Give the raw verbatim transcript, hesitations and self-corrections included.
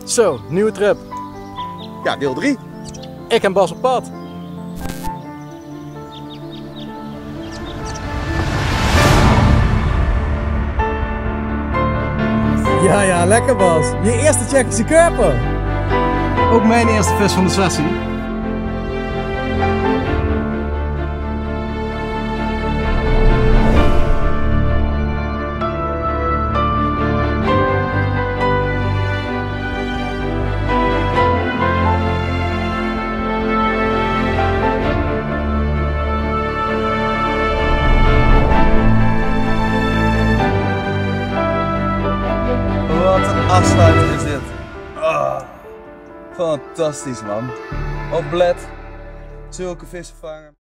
Zo, nieuwe trip. Ja, deel drie. Ik en Bas op pad. Ja, ja, lekker Bas. Je eerste Tsjechische Körper. Ook mijn eerste vis van de sessie. Wat een afsluiting is dit. Ah, fantastisch man. Op bled. Zulke vissen vangen.